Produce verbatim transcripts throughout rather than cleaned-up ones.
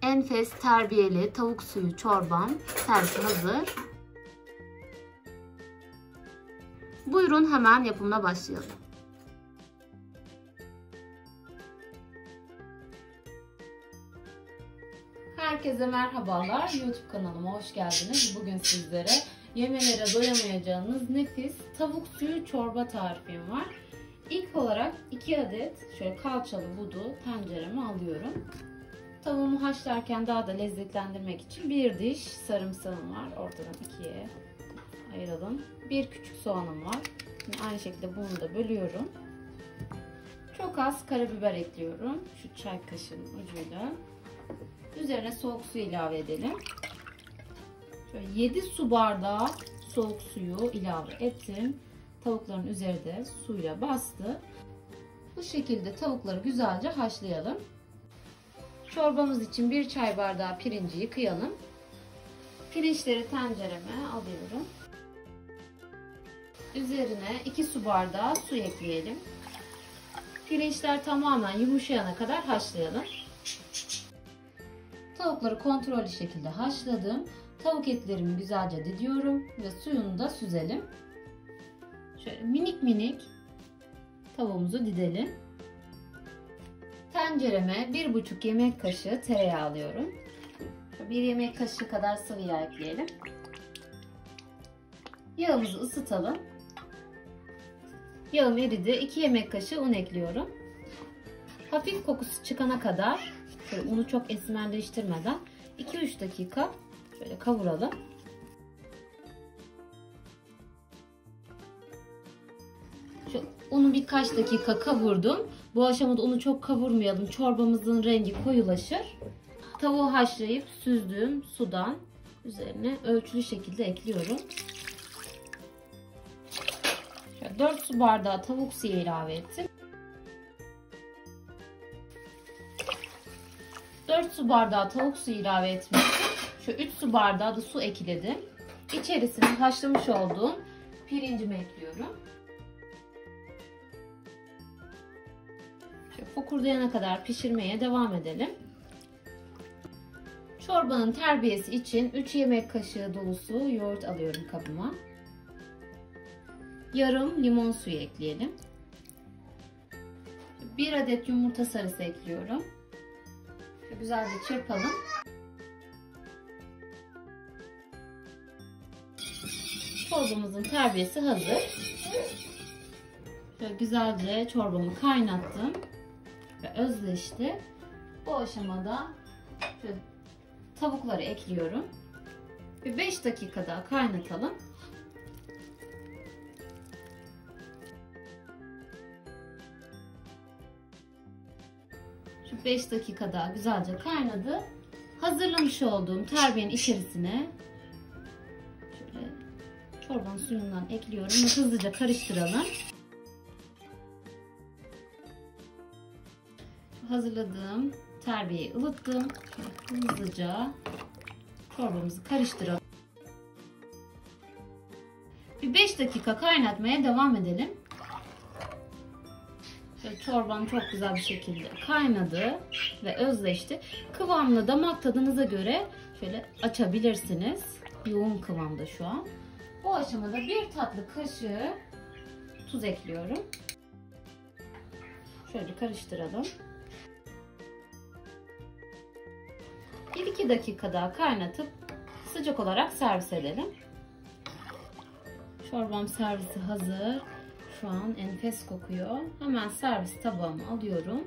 Enfes terbiyeli tavuk suyu çorbam servise hazır. Buyurun hemen yapımına başlayalım. Herkese merhabalar. YouTube kanalıma hoş geldiniz. Bugün sizlere yemelere doyamayacağınız nefis tavuk suyu çorba tarifim var. İlk olarak iki adet şöyle kalçalı budu tencereme alıyorum. Tavuğumu haşlarken daha da lezzetlendirmek için bir diş sarımsağım var. Ortadan ikiye ayıralım. Bir küçük soğanım var. Şimdi aynı şekilde bunu da bölüyorum. Çok az karabiber ekliyorum. Şu çay kaşığının ucuyla. Üzerine soğuk su ilave edelim. Şöyle yedi su bardağı soğuk suyu ilave ettim. Tavukların üzeri de suyla bastı. Bu şekilde tavukları güzelce haşlayalım. Çorbamız için bir çay bardağı pirinci yıkayalım. Pirinçleri tencereme alıyorum. Üzerine iki su bardağı su ekleyelim. Pirinçler tamamen yumuşayana kadar haşlayalım. Tavukları kontrollü şekilde haşladım. Tavuk etlerimi güzelce didiyorum ve suyunu da süzelim. Şöyle minik minik tavuğumuzu didelim. Tencereme bir buçuk yemek kaşığı tereyağı alıyorum. bir yemek kaşığı kadar sıvı yağ ekleyelim. Yağımızı ısıtalım. Yağım eridi. iki yemek kaşığı un ekliyorum. Hafif kokusu çıkana kadar şöyle unu çok esmerleştirmeden iki üç dakika şöyle kavuralım. Şu unu birkaç dakika kavurdum. Bu aşamada unu çok kavurmayalım. Çorbamızın rengi koyulaşır. Tavuğu haşlayıp süzdüğüm sudan üzerine ölçülü şekilde ekliyorum. Şöyle dört su bardağı tavuk suyu ilave ettim. dört su bardağı tavuk suyu ilave etmiştim. Şu üç su bardağı da su ekledim. İçerisine haşlamış olduğum pirincimi ekliyorum. Şöyle fokurdayana kadar pişirmeye devam edelim. Çorbanın terbiyesi için üç yemek kaşığı dolusu yoğurt alıyorum kabıma. Yarım limon suyu ekleyelim. bir adet yumurta sarısı ekliyorum. Güzelce çırpalım. Çorbamızın terbiyesi hazır. Şöyle güzelce çorbamı kaynattım ve özleşti. Bu aşamada şöyle tavukları ekliyorum. Bir beş dakika daha kaynatalım. Şu beş dakika daha güzelce kaynadı. Hazırlamış olduğum terbiyenin içerisine şöyle çorbanın suyundan ekliyorum ve hızlıca karıştıralım. Hazırladığım terbiyeyi ılıttım. Şöyle hızlıca çorbamızı karıştıralım. Bir beş dakika kaynatmaya devam edelim. Şöyle çorbam çok güzel bir şekilde kaynadı ve özleşti. Kıvamını damak tadınıza göre şöyle açabilirsiniz. Yoğun kıvamda şu an. Bu aşamada bir tatlı kaşığı tuz ekliyorum. Şöyle karıştıralım. bir iki dakika daha kaynatıp sıcak olarak servis edelim. Çorbam servisi hazır. Şu an enfes kokuyor. Hemen servis tabağıma alıyorum.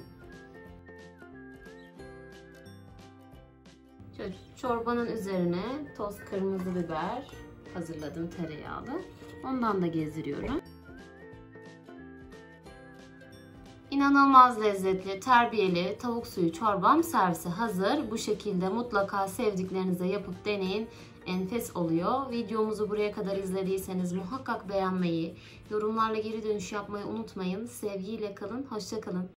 Şöyle çorbanın üzerine toz kırmızı biber hazırladım tereyağlı. Ondan da gezdiriyorum. İnanılmaz lezzetli, terbiyeli tavuk suyu çorbam servise hazır. Bu şekilde mutlaka sevdiklerinize yapıp deneyin. Enfes oluyor. Videomuzu buraya kadar izlediyseniz muhakkak beğenmeyi, yorumlarla geri dönüş yapmayı unutmayın. Sevgiyle kalın, hoşça kalın.